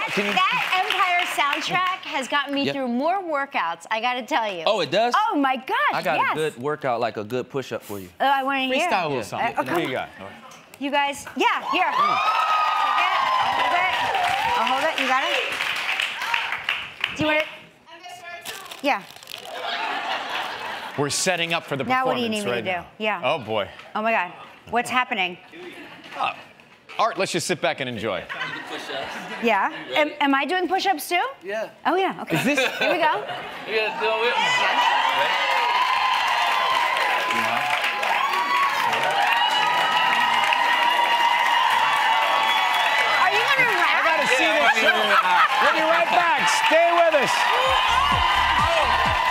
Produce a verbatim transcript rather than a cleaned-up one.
can you... That Empire soundtrack has gotten me yep. through more workouts, I gotta tell you. Oh, it does? Oh my gosh, I got yes. a good workout, like a good push-up for you. Oh, I wanna hear. Freestyle a little yeah. something. Uh, okay. What do you got? You guys, yeah, here. Mm. Take it, I'll hold it. I'll hold it, you got it? Do you want it? Yeah. We're setting up for the Now performance what do you need me right to do? now. Yeah. Oh, boy. Oh my God, what's happening? Oh. Art, let's just sit back and enjoy. Yeah. Am, am I doing push-ups too? Yeah. Oh yeah, okay. Is this... Here we go. You gotta do it with me. Are you gonna rap? I gotta see this show. We'll be right back. Stay with us.